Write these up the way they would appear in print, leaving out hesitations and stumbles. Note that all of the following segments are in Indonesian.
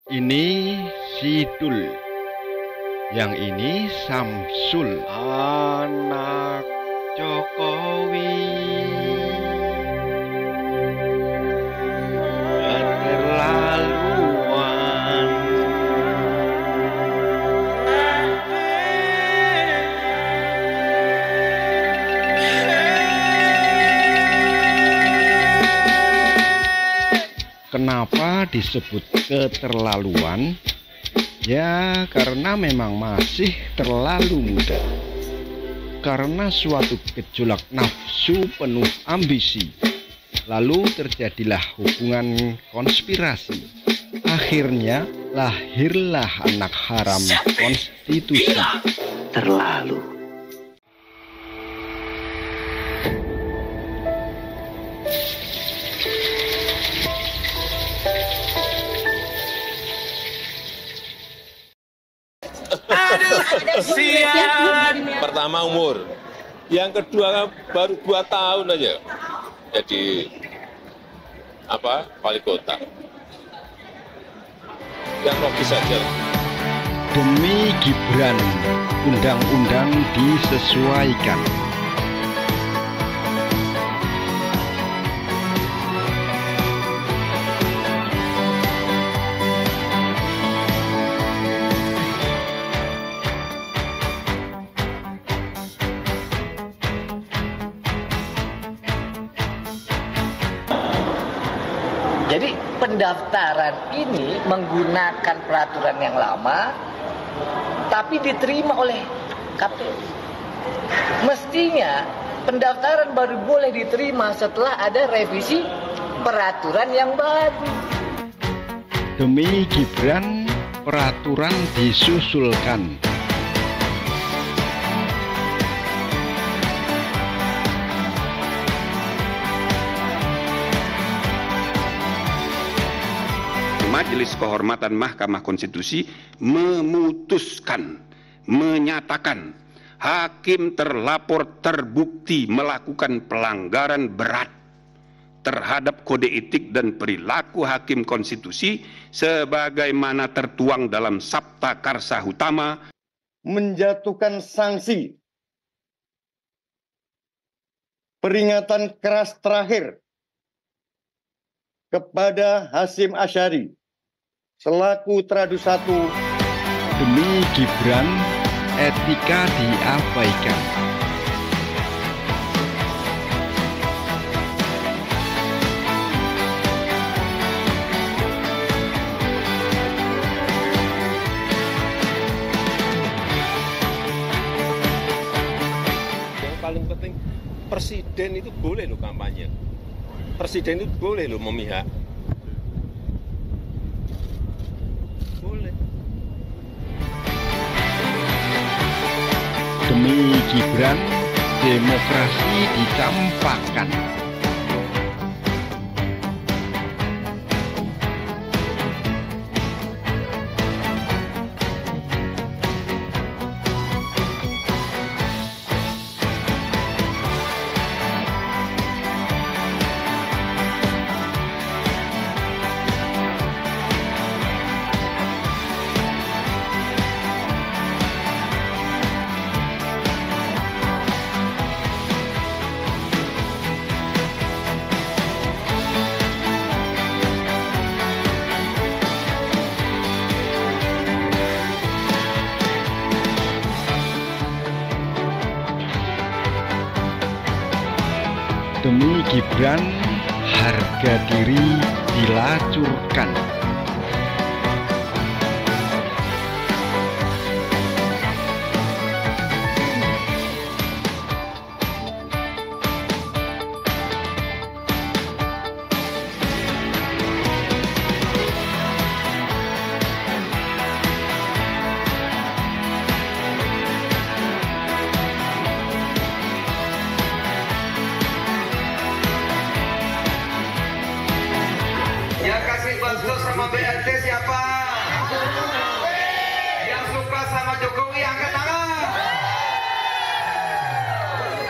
Ini Sidul, yang ini Samsul, anak Jokowi. Keterlaluan. Kenapa disebut keterlaluan? Ya, karena memang masih terlalu muda. Karena suatu gejolak nafsu penuh ambisi, lalu terjadilah hubungan konspirasi. Akhirnya lahirlah anak haram konstitusi. Terlalu. Pertama umur, yang kedua baru 2 tahun aja jadi wali kota. Yang logis saja. Demi Gibran, undang-undang disesuaikan. Jadi pendaftaran ini menggunakan peraturan yang lama, tapi diterima oleh KPU. Mestinya pendaftaran baru boleh diterima setelah ada revisi peraturan yang baru. Demi Gibran, peraturan disusulkan. Majelis Kehormatan Mahkamah Konstitusi menyatakan hakim terlapor terbukti melakukan pelanggaran berat terhadap kode etik dan perilaku hakim konstitusi sebagaimana tertuang dalam Sabta Karsa Utama, menjatuhkan sanksi peringatan keras terakhir kepada Hasyim Asyari selaku Tradu 1. Demi Gibran, etika diabaikan. Yang paling penting, presiden itu boleh loh kampanye. Presiden itu boleh loh memihak. Boleh. Demi Gibran, demokrasi dicampakkan. Demi Gibran, harga diri dilacurkan. Yang kasih bansos sama BLT siapa? Yang suka sama Jokowi angkat tangan.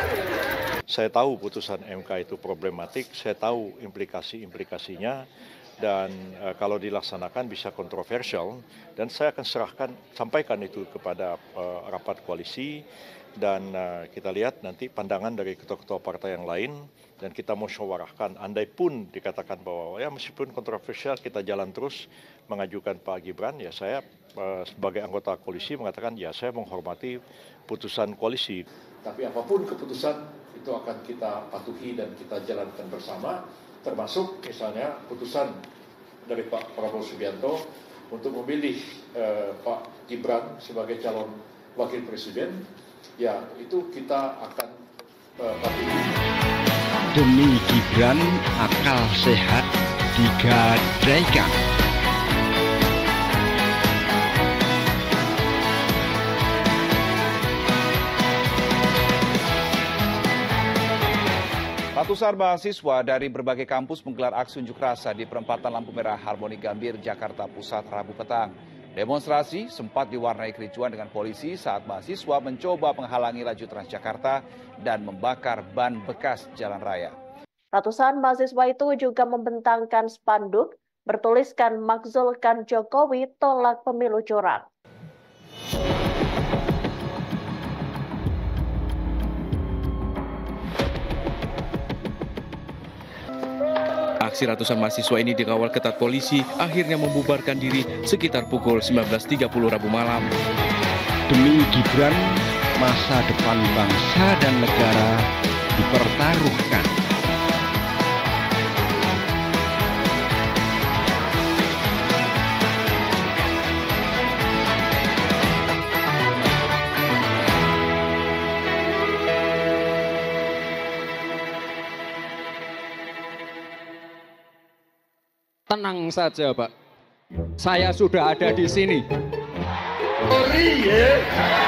Saya tahu putusan MK itu problematik, saya tahu implikasi-implikasinya, dan kalau dilaksanakan bisa kontroversial, dan saya akan sampaikan itu kepada rapat koalisi, dan kita lihat nanti pandangan dari ketua-ketua partai yang lain, dan kita musyawarahkan. Andai pun dikatakan bahwa ya meskipun kontroversial kita jalan terus mengajukan Pak Gibran, ya saya sebagai anggota koalisi mengatakan ya saya menghormati putusan koalisi. Tapi apapun keputusan itu akan kita patuhi dan kita jalankan bersama, termasuk misalnya putusan dari Pak Prabowo Subianto untuk memilih Pak Gibran sebagai calon wakil presiden, ya itu kita akan patuhi. Demi Gibran, akal sehat digadaikan. Ratusan mahasiswa dari berbagai kampus menggelar aksi unjuk rasa di perempatan lampu merah Harmoni Gambir, Jakarta Pusat, Rabu petang. Demonstrasi sempat diwarnai kericuan dengan polisi saat mahasiswa mencoba menghalangi laju Transjakarta dan membakar ban bekas jalan raya. Ratusan mahasiswa itu juga membentangkan spanduk bertuliskan "Makzulkan Jokowi, tolak pemilu curang". Aksi ratusan mahasiswa ini dikawal ketat polisi, akhirnya membubarkan diri sekitar pukul 19.30 Rabu malam. Demi Gibran, masa depan bangsa dan negara dipertaruhkan. Tenang saja, Pak. Saya sudah ada di sini.